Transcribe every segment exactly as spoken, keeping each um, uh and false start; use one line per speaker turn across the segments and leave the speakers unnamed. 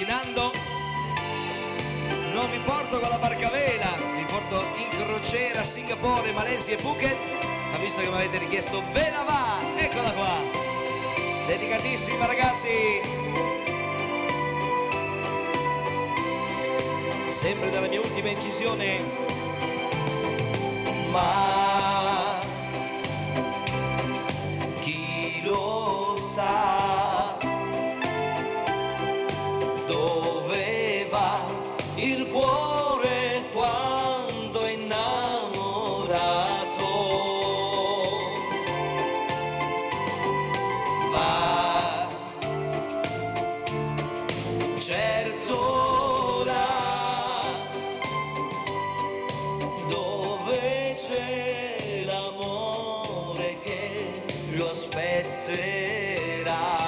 avvicinando. Non vi porto con la barca a vela, vi porto in crociera a Singapore, Malesia e Phuket, ma visto che mi avete richiesto ve la va, eccola qua, dedicatissima ragazzi, sempre dalla mia ultima incisione. Ma chi lo sa dove va il cuore quando è innamorato? Va certo là dove c'è l'amore che lo aspetterà.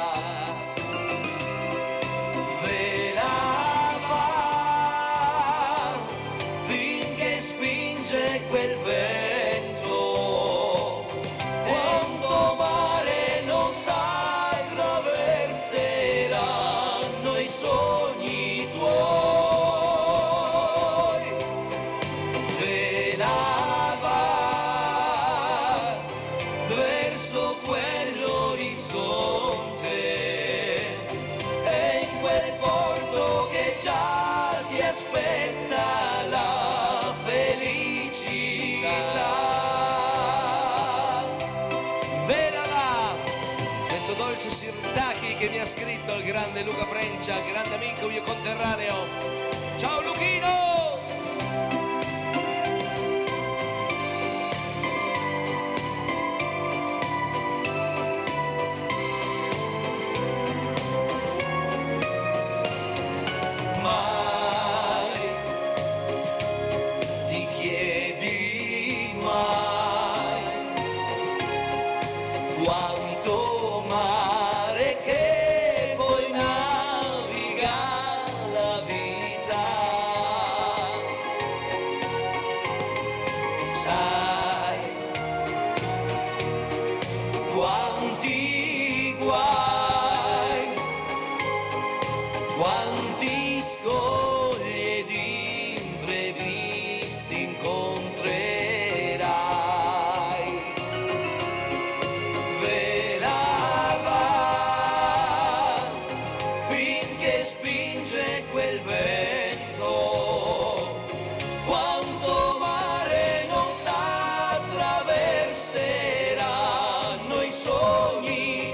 Quel vento, quanto mare non sai attraverseranno i sogni tuoi. Ve la va verso quell'orizzonte e in quel porto che già ti aspetta la felicità. Ve la va questo dolce Sirtaki che mi ha scritto il grande Luca Frencia, grande amico mio conterraneo. Ciao Luchino! Quanto mare che poi naviga la vita, sai quanti guai, quanti scogli ed imprevisti incontrerai. Spinge quel vento, quanto mare non sa attraverseranno i sogni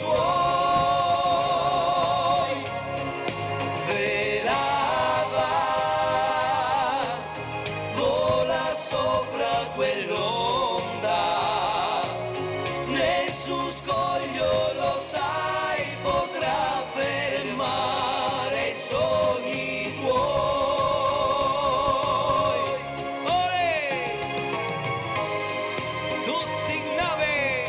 tuoi. Ve la va, vola sopra quell'onda, nessun scoglio lo sai potrà fermare i sogni tuoi. Olè! Tutti in nave!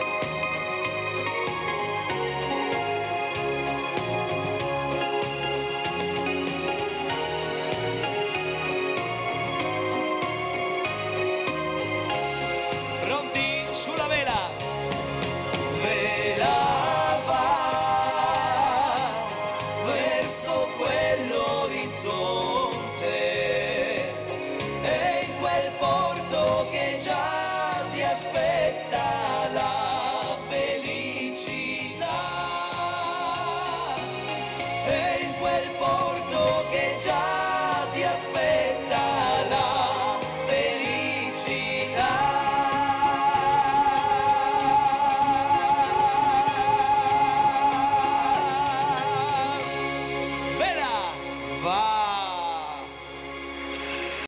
Pronti sulla vela! Vela va verso quell'orizzonte